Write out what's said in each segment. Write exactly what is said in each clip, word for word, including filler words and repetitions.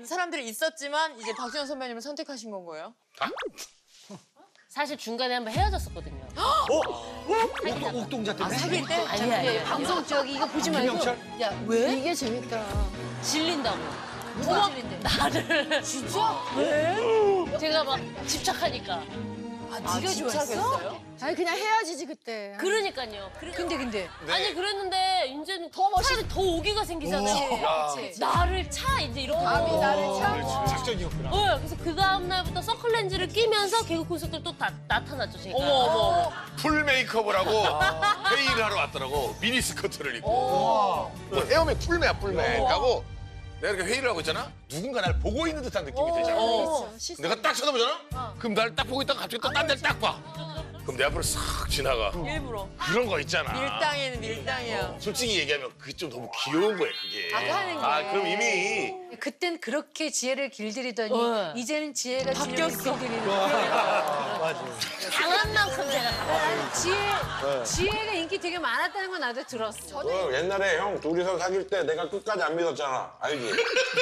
사람들이 있었지만 이제 박준영 선배님을 선택하신 건 거예요? 아? 사실 중간에 한번 헤어졌었거든요. 어? 옥, 옥동자 때문에? 아, 사귈 때? 아니, 아니, 아니. 방송 저기 이거 보지 말고. 김영철? 야, 왜? 이게 재밌다. 질린다고. 누가 질린대? 나를. 진짜? 왜? 제가 막 집착하니까. 아, 아, 네가 좋아했어? 집착했어요? 아니 그냥 헤어지지 그때. 그러니까요. 그래- 근데 근데. 아니 그랬는데 이제는 더 멋있. 더 오기가 생기잖아요. 그치. 나를 차 이제 이렇게. 마음이 나를 차. 그렇지, 작전이었구나. 어, 그래서 그 다음 날부터 서클 렌즈를 끼면서 개그 콘서트를 또 다 나타났죠, 제가. 어머 어머 어머. 풀 메이크업을 하고 회의를 하러 왔더라고. 미니 스커트를 입고. 뭐 헤어맨 풀메야 풀메. 하고 내가 이렇게 회의를 하고 있잖아. 누군가 날 보고 있는 듯한 느낌이 되잖아. 그렇죠. 시선. 내가 딱 쳐다보잖아. 그럼 날 딱 보고 있다가 갑자기 또 딴 데를 딱 봐. 그럼 내 앞으로 싹 지나가. 일부러. 그런 거 있잖아. 밀당에는 밀당이야. 솔직히 얘기하면 그게 좀 너무 귀여운 거야, 그게. 아까 하는 게. 아, 그럼 이미 그땐 그렇게 지혜를 길들이더니 어. 이제는 지혜가 바뀌었어. 준영을 길들이는 거야. 맞아. 당한 만큼 제가 당한. 지혜, 지혜가 인기 되게 많았다는 건 나도 들었어. 어, 옛날에 형 둘이서 사귈 때 내가 끝까지 안 믿었잖아. 알지?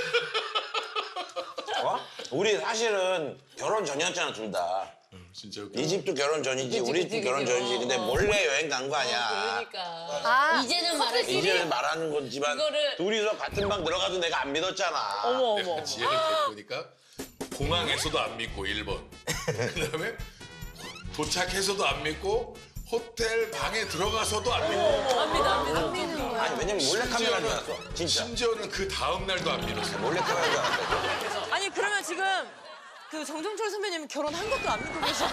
어? 우리 사실은 결혼 전이었잖아, 둘 다. 진짜 이 집도 결혼 전이지, 우리 집도 결혼 전이지. 근데 몰래 여행 간 거 아니야. 그러니까. 아, 이제는 말할 수 이제는 말하는 거지만 이거를- 둘이서 같은 방 들어가도 내가 안 믿었잖아. 어머 어머. 내가 지혜를 데리고니까 공항에서도 안 믿고 일 번. 그다음에 도착해서도 안 믿고 호텔 방에 들어가서도 안 믿고. 압니다, 압니다. 아니, 왜냐면 몰래카메라인 줄 알았어. 진짜. 심지어는 그 다음 날도 안 믿었어. 몰래카메라인 줄 알았어. 아니 그러면 지금 그 정종철 선배님 결혼한 것도 안 믿고 계시나?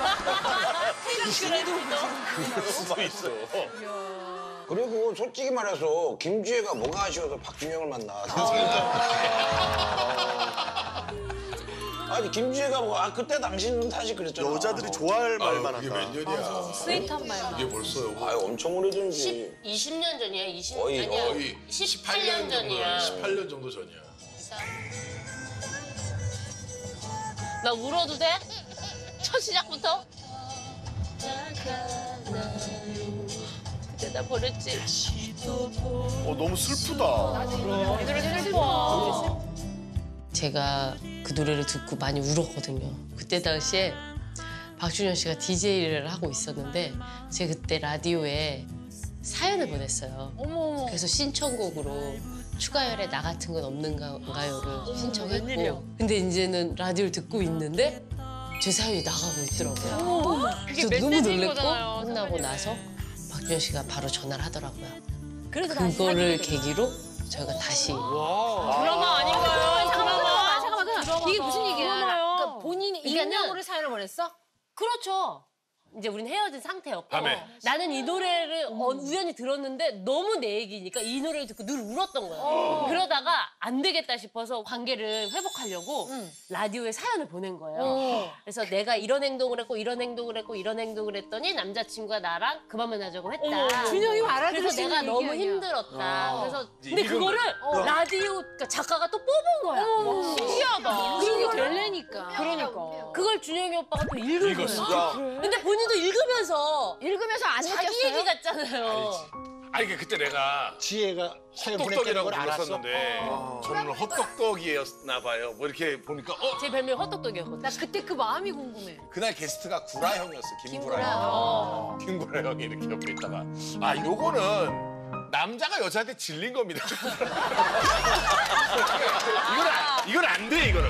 그럴 수도 있어. 그리고 솔직히 말해서 김지혜가 뭐가 아쉬워서 박준영을 만나. 아니 김지혜가 뭐, 아 그때 당신은 사실 그랬잖아. 여자들이 좋아할 말만 그게 한다. 몇 년이야. 스윗한 말만. 이게 벌써요. 아유 엄청 오래전이지. 이십 년 전이야, 이십 거의, 아니야. 거의 십팔 년 전이야. 십팔 년 정도 전이야. 나 울어도 돼? 첫 시작부터? 그때 나 버렸지. 어, 너무 슬프다. 이 노래 슬퍼. 제가 그 노래를 듣고 많이 울었거든요. 그때 당시에 박준영 씨가 디제이를 하고 있었는데 제가 그때 라디오에 사연을 보냈어요. 어머. 그래서 신청곡으로 추가열에 나 같은 건 없는가요를 신청했고 근데 이제는 라디오를 듣고 있는데 제 사연이 나가고 있더라고요. 그래서 너무 놀랬고 끝나고 나서 박준영 씨가 바로 전화를 하더라고요. 그거를 계기로 저희가 다시 드라마 아닌가요? 잠깐만, 잠깐만, 잠깐만. 이게 무슨 얘기야? 그러니까 본인이 그러니까는- 익명으로 사연을 보냈어? 그렇죠. 이제 우린 헤어진 상태였고 밤에. 나는 이 노래를 어, 우연히 들었는데 너무 내 얘기니까 이 노래를 듣고 늘 울었던 거야. 그러다가 안 되겠다 싶어서 관계를 회복하려고 라디오에 사연을 보낸 거예요. 그래서 내가 이런 행동을 했고 이런 행동을 했고 이런 행동을 했더니 남자친구가 나랑 그만 만나자고 했다. 준영이 알아들을 그래서 수 있는 내가 얘기 너무 아니야. 힘들었다. 그래서 이제 근데 이런 그거를 거. 라디오 그러니까 작가가 또 뽑은 거야. 신기하다. 그런 게 될래니까. 그러니까. 그걸 준영이 오빠가 또 읽은 읽었어. 거야. 근데 본인도 읽으면서 읽으면서 안 자기 느꼈어요? 얘기 같잖아요. 아니 그때 내가 지혜가 사연 보냈다는 헛똑똑이라고 걸 알았어? 불렀었는데 저는 헛똑똑이었나 봐요. 뭐 이렇게 보니까 어 제 별명이 헛똑똑이었거든. 나 그때 그 마음이 궁금해. 그날 게스트가 구라 형이었어. 김구라 김구라. 형. 어. 김구라 형이 이렇게 옆에 있다가 아 요거는 남자가 여자한테 질린 겁니다. 이건 안, 이건 안 돼 이거는.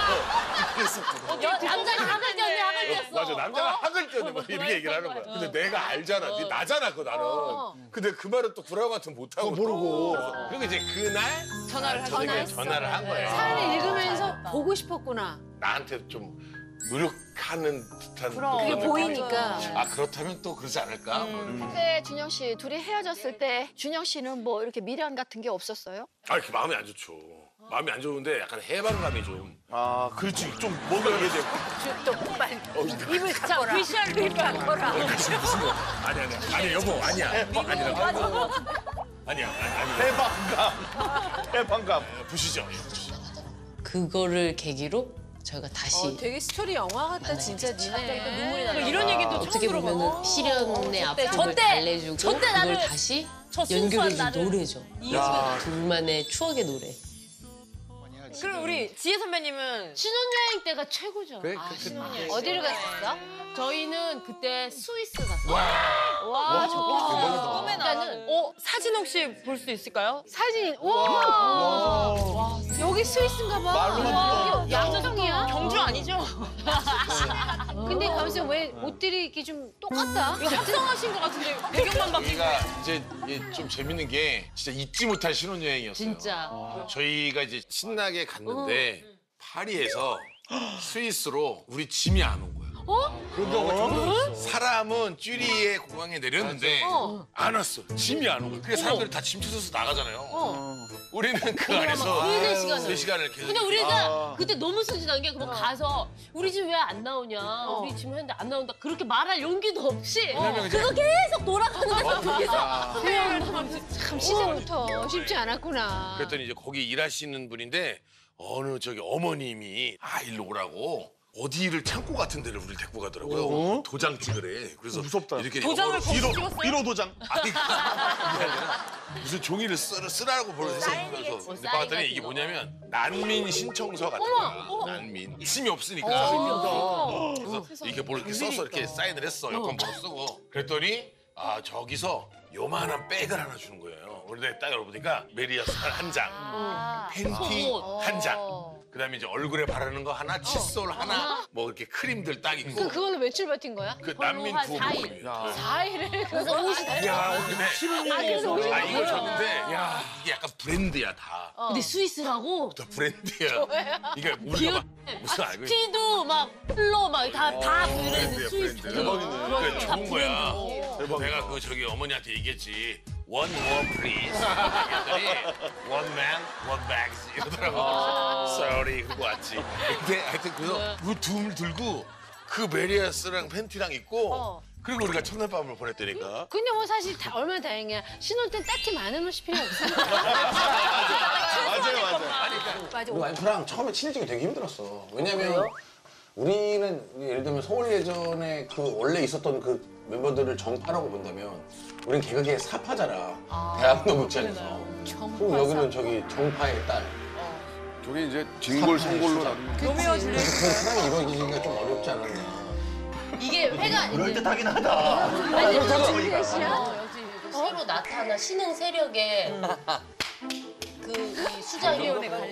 여, 남자가 학을 띄었네, 학을 띄었어. 맞아 남자가 어? 학을 띄었네 뭐 이렇게 얘기를 하는 거야. 근데 내가 알잖아. 네 나잖아 그거 나는. 근데 그 말은 또 구라 형 같은 못 하고 모르고. 그리고 이제 그날 전화를 하죠. 저녁에 전화를 한 거예요. 사연을 읽으면서 보고 싶었구나. 나한테 좀 노력하는 듯한 그게 그런 보이니까. 느낌. 아 그렇다면 또 그러지 않을까? 뭐 이런. 근데 준영 씨 둘이 헤어졌을 때 준영 씨는 뭐 이렇게 미련 같은 게 없었어요? 아 이렇게 마음이 안 좋죠. 마음이 안 좋은데 약간 해방감이 좀. 아, 그렇지. 좀 뭔가 이게 돼. 또 빨리 입을 닫거라. 위시할 입을 닫거라. 아니 아니 아니 여보 아니야 아니라고. 아니야 아니 아니 해방감. 해방감. 부시죠. 그거를 계기로 저희가 다시 어, 되게 스토리 영화 같다 진짜 니네. 눈물이 나요. 이런 얘기도 처음 어떻게 들어봐. 보면은 시련의 아픔을 저 때, 달래주고 저 때 그걸 나를- 다시 저 순수한 연결해준 나를 노래죠. 야, 둘만의 추억의 노래. 그럼 우리 지혜 선배님은 신혼여행 때가 최고죠. 그래, 아, 그- 그- 신혼여행. 어디를 갔었어? 저희는 그때 스위스 갔어요. 와, 좋겠어. 꿈에 나는 어 사진 혹시 볼 수 있을까요? 사진, 와! 여기 스위스인가 봐. 말로만 와, 듣던. 양정이야? 경주 아니죠? 근데 가면서 왜 옷들이 이렇게 좀 똑같다? 이거 합성하신 것 같은데 배경만 바뀌고. 여기가 이제 이게 좀 재밌는 게 진짜 잊지 못할 신혼여행이었어요. 진짜. 저희가 이제 신나게 갔는데 파리에서 스위스로 우리 짐이 안 온 거야. 사람은 쥐리에 공항에 내렸는데 안 왔어. 짐이 안 온 거야. 그래서 사람들이 다 짐 찾아서 나가잖아요. 우리는 그 안에서 세네 시간을. 세 시간을 계속. 근데 우리가 그때 너무 순진한 게 그냥 가서 우리 집 왜 안 나오냐, 우리 집 했는데 안 나온다 그렇게 말할 용기도 없이 그거 계속 돌아가는 거야. 거기서 참 시작부터 쉽지 않았구나. 그랬더니 이제 거기 일하시는 분인데 어느 저기 어머님이 아 일로 오라고 어디를 창고 같은 데를 우리를 데리고 가더라고요. 어? 도장 찍으래. 그래서 무섭다. 이렇게 도장을 영어로 거기서 일 호, 찍었어요? 일 호 도장. 아니 그게 아니라 무슨 종이를 쓰, 쓰라고 보내서 그래서 뭐 근데 봤더니 사인 이게 같은 거. 뭐냐면 난민 신청서 같은 거야. 난민. 힘이 없으니까. 그래서 이렇게 뭘 이렇게 써서 이렇게 사인을 했어. 여권번호 쓰고. 그랬더니 아 저기서 요만한 백을 하나 주는 거예요. 근데 딱 열어보니까 메리아스 한 장, 팬티 속옷. 한 장. 그다음에 이제 얼굴에 바르는 거 하나, 칫솔 하나, 뭐 이렇게 크림들 딱 있고. 그, 그걸로 며칠 버틴 거야? 그 그걸로 난민 한 두 사 일. 분. 사 일을. 그래서 옷이 다 야, 근데 아, 그래서 옷이 아 다 이걸 뭐야? 줬는데 야 이게 약간 브랜드야 다. 근데 스위스라고 다 브랜드야. 이게 우리가 막 무슨 알고 있 티도 막 플로 막 다 다 브랜드 브랜드야, 스위스. 브랜드. 대박이네. 그러니까 좋은 거야. 대박이다. 내가 그 저기 어머니한테 얘기했지. One more please. 얘기했더니 one man, one bags 이러더라고. Sorry 그러고 왔지. 근데 하여튼 그래서 그 둘 들고 그 메리아스랑 팬티랑 입고 그리고 우리가 첫날 밤을 보냈다니까. 근데 뭐 사실 다 얼마나 다행이야. 신혼 땐 딱히 많은 옷이 필요 없어. 맞아요, 맞아요. 맞아. 우리 와이프랑 처음에 친해지기 되게 힘들었어. 왜냐면 우리는 예를 들면 서울 예전에 그 원래 있었던 그 멤버들을 정파라고 본다면 우린 개그계의 사파잖아. 대학로 극장에서. 그리고 여기는 저기 정파의 딸. 둘이 이제 진골 성골로 나. 로미오 줄리엣. 그 사랑이 이루어지기가 좀 어렵지 않았나. 이게 회가 그럴 듯 하긴 하다. 아니 보니까. 새로 나타난 신흥 세력의 그 이 수장이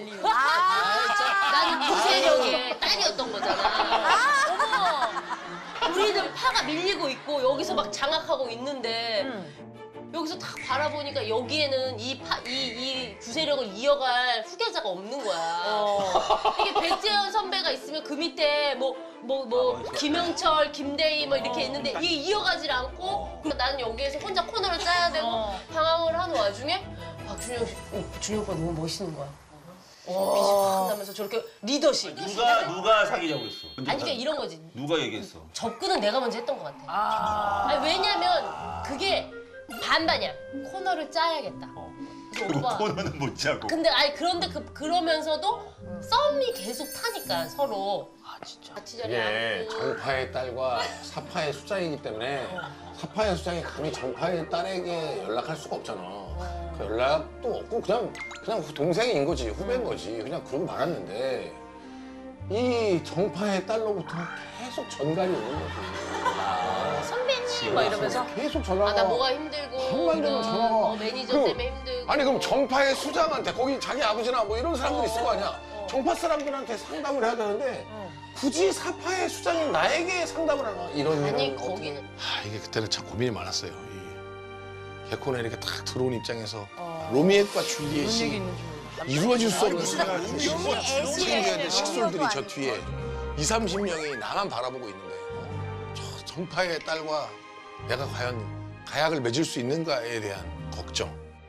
나는 그 세력의 딸이었던 거잖아. 어머, 우리는 파가 밀리고 있고 여기서 막 장악하고 있는데 여기서 딱 바라보니까 여기에는 이 파, 이, 이 구세력을 이어갈 후계자가 없는 거야. 이게 백재현 선배가 있으면 그 밑에 뭐, 뭐, 뭐, 김영철, 김대희 뭐 이렇게 있는데 이게 이어가질 않고 그러니까 나는 여기에서 혼자 코너를 짜야 되고 방황을 하는 와중에 박준영 씨, 어, 준영 오빠 너무 멋있는 거야. 빛이 팍 나면서 저렇게 리더십. 누가 누가 사귀자고 그랬어? 아니 그러니까 이런 거지. 누가 얘기했어? 접근은 내가 먼저 했던 것 같아. 아니, 왜냐면 그게 반반이야. 코너를 짜야겠다. 그래서 그리고 오빠. 코너는 못 짜고. 근데 아니 그런데 그 그러면서도 썸이 계속 타니까 서로. 아 진짜. 같이 자리에 이게 앉고. 정파의 딸과 사파의 수장이기 때문에 사파의 수장이 감히 정파의 딸에게 연락할 수가 없잖아. 그 연락도 없고 그냥 그냥 동생인 거지 후배인 거지 그냥 그러고 말았는데 이 정파의 딸로부터 계속 전갈이 오는 거지. 선배님 막 이러면서. 계속 전화가. 아 나 뭐가 힘들고. 한만 되면 이런 전화가. 뭐 매니저 그럼, 때문에 힘들고. 아니 그럼 정파의 수장한테 거기 자기 아버지나 뭐 이런 사람들 있을 거 아니야. 정파 사람들한테 상담을 해야 되는데 굳이 사파의 수장인 나에게 상담을 하나 이런 아니 이런 거기는. 아 이게 그때는 참 고민이 많았어요. 이 개콘에 이렇게 딱 들어온 입장에서 로미엣과 줄리엣이 이루어질 수 없는 챙겨야 될 식솔들이 저 뒤에 이삼십 명이 나만 바라보고 있는데 저 정파의 딸과 내가 과연 가약을 맺을 수 있는가에 대한 걱정.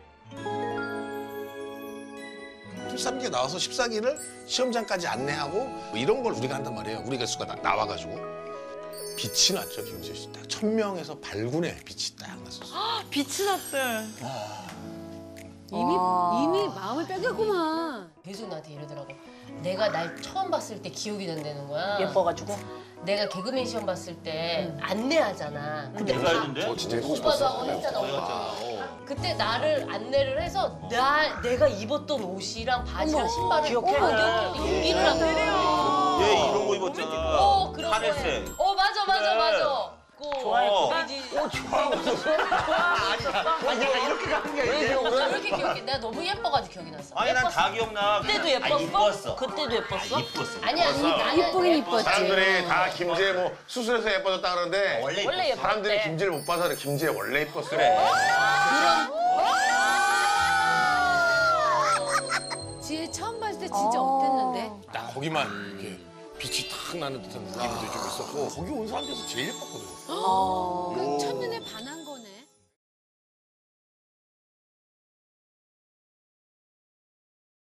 십삼 기에 나와서 십사 기를 시험장까지 안내하고 뭐 이런 걸 우리가 한단 말이에요. 우리 개수가 나, 나와가지고 빛이 났죠, 김지혜 씨. 딱 천명에서 발군에 빛이 딱 났었어. 빛이 났대. 이미, 이미 마음을 뺏겼구만. 계속 나한테 이러더라고. 내가 날 처음 봤을 때 기억이 난다는 거야. 예뻐가지고. 내가 개그맨 시험 봤을 때 안내하잖아. 근데 내가 했는데? 어, 진짜 해보고 오빠도 싶었어. 하고 했잖아, 오빠. 아, 어. 그때 나를 안내를 해서 나 내가 입었던 옷이랑 바지랑 신발을 기억해? 꼭 얘기를 하고. 얘 이런 거 입었잖아. 어 그런 거에. 하늘색. 어 맞아 맞아 그래. 맞아. 좋아했어. 어 좋아하고 있었어? 아니 내가 이렇게 가는 게 아니에요. 왜 이렇게 기억해? 내가 너무 예뻐가지고 기억이 났어. 아니 난 다 기억나. 그때도 아, 예뻤어? 이뻤어. 그때도 예뻤어? 아, 이뻤어. 아니야 나는 이쁘긴 이뻤지. 사람들이 다 김지혜 뭐 수술해서 예뻐졌다 그러는데 원래 원래 이뻤어. 사람들이 김지혜를 못 봐서 그래. 김지혜 원래 예뻤어. 그래. 지혜 처음 봤을 때 진짜 어땠는데? 딱 거기만 이렇게 빛이 탁 나는 듯한 느낌도 좀 있었고 거기 온 사람 중에서 제일 예뻤거든. 그러니까 첫눈에 반한